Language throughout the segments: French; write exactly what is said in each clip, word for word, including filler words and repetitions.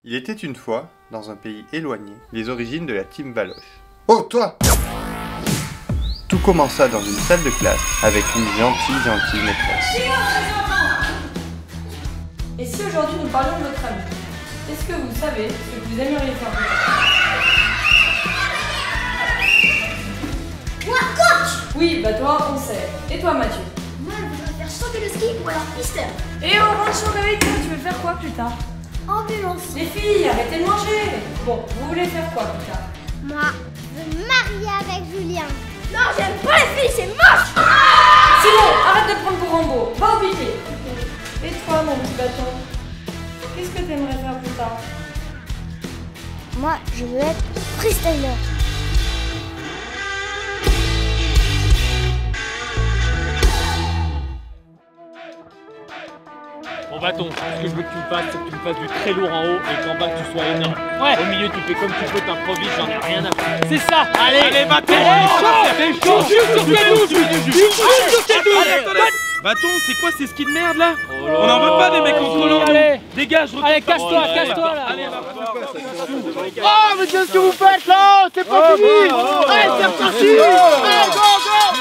Il était une fois, dans un pays éloigné, les origines de la team Valoche. Oh, toi! Tout commença dans une salle de classe avec une gentille, gentille maîtresse. Et si aujourd'hui nous parlions de votre ami? Est-ce que vous savez ce que vous aimeriez faire plus tard? Moi, coach! Oui, bah toi, on sait. Et toi, Mathieu? Moi, je voudrais faire sauter le ski ou alors pisteur. Et au rancho réveil, toi, tu veux faire quoi plus tard? Ambulance. Les filles, arrêtez de manger! Bon, vous voulez faire quoi plus tard? Moi, je veux me marier avec Julien. Non, j'aime pas les filles, c'est moche! Simon, arrête de prendre pour Rambo, va au piquet. Et toi, mon petit bâton, qu'est-ce que t'aimerais faire plus tard? Moi, je veux être freestyler. Bon bâton, ce que je veux que tu me fasses, c'est que tu me fasses du très lourd en haut et qu'en bas tu sois énorme. Ouais. Au milieu tu fais comme tu peux, t'improvises, j'en ai rien à faire. C'est ça. Allez, allez bâton. T'es chaud. Tu chutes sur tes douches. Tu chutes sur tes douches. Bâton, c'est quoi ces skis de merde là? On n'en veut pas des mecs en collant. Dégage, retourne. Allez, casse-toi, casse-toi là. Allez, Oh, mais qu'est-ce que vous faites là? C'est pas fini. Allez, c'est reparti. Allez, go, go.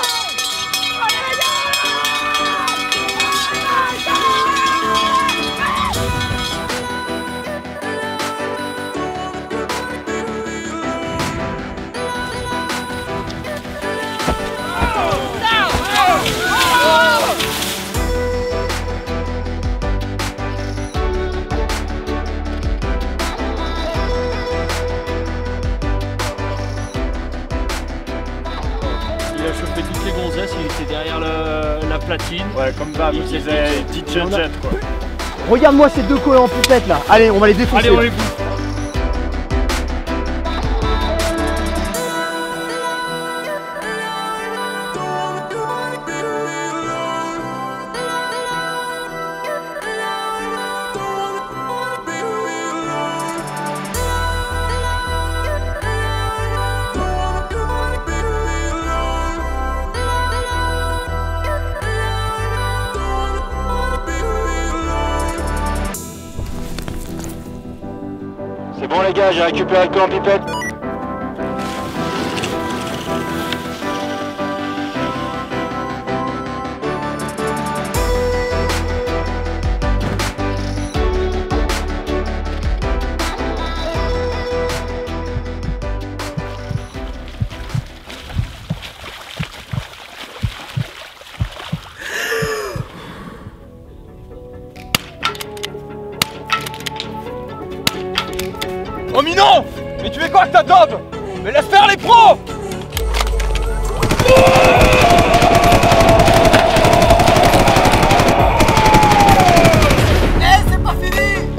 Il a chopé toutes les gonzesses, il était derrière le, la platine. Ouais, comme d'hab, il faisait une petite jet quoi. Regarde-moi ces deux collants poupettes là. Allez, on va les défoncer. Allez, on les bouffe. C'est bon les gars, j'ai récupéré le collant pipette. Oh Minon! Mais tu fais quoi avec ta daube? Mais laisse faire les pros! Eh, c'est pas fini!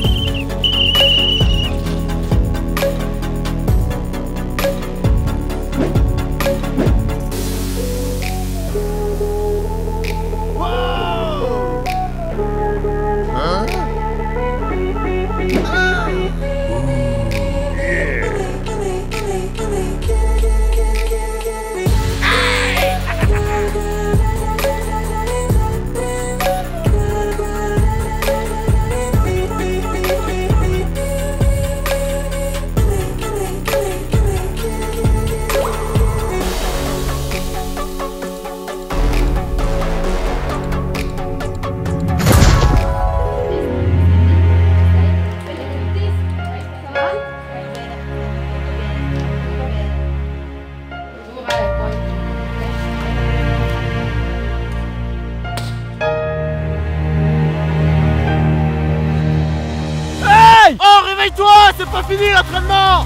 Oh, réveille-toi, c'est pas fini l'entraînement.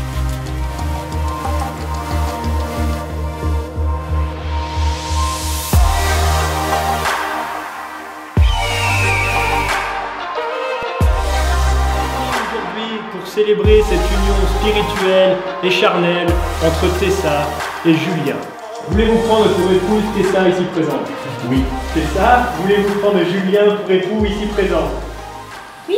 Aujourd'hui, pour célébrer cette union spirituelle et charnelle entre Tessa et Julien. Voulez-vous prendre pour épouse Tessa ici présente? Oui. Tessa, voulez-vous prendre Julien pour époux ici présent? Oui.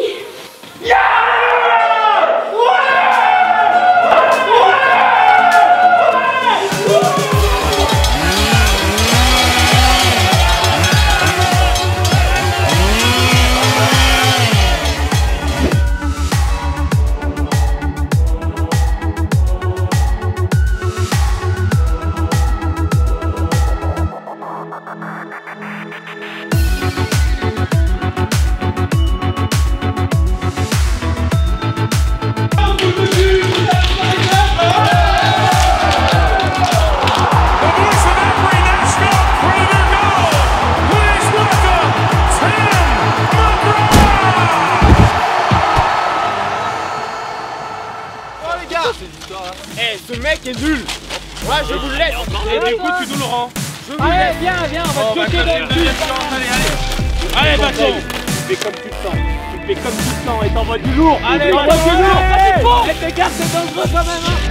ces histoires là. Eh, ce mec est nul. Ouais, je vous le laisse. Et du coup, tu nous le rends. Allez, viens, viens, on va Oh, te bah, choquer ça, dans c'est le le cul. deuxième chance, allez, allez. Allez, bâton. Tu fais comme tu le sens. Tu fais comme tu le sens et t'envoies du lourd. Allez, t'envoies bâton, du lourd. allez. Eh, fais gaffe, c'est dangereux quand même. Hein.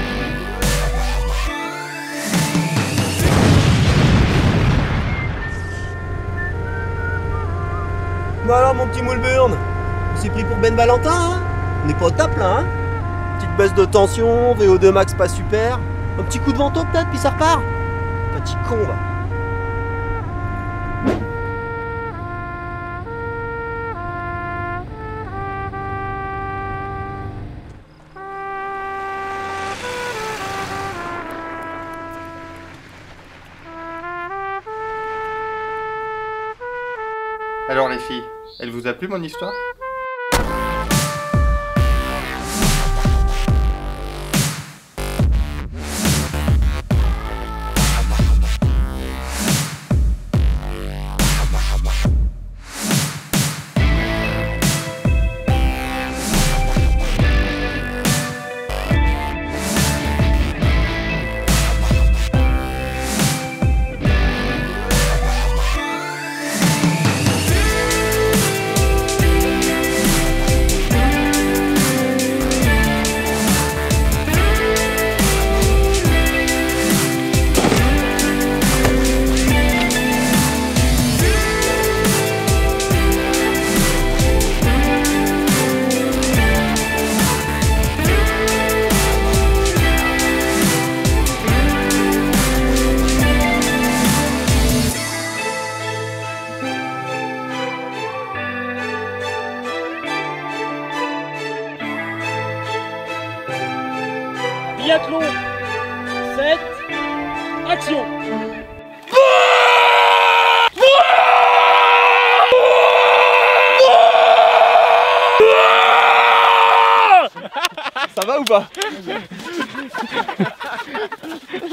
Bah alors mon petit Moulburn, on s'est pris pour Ben Valentin, hein? On n'est pas au top là, hein? Petite baisse de tension, V O deux max pas super, un petit coup de vento peut-être, puis ça repart. Petit con va. Alors les filles, elle vous a plu mon histoire? Biathlon sept, action. Ça va ou pas?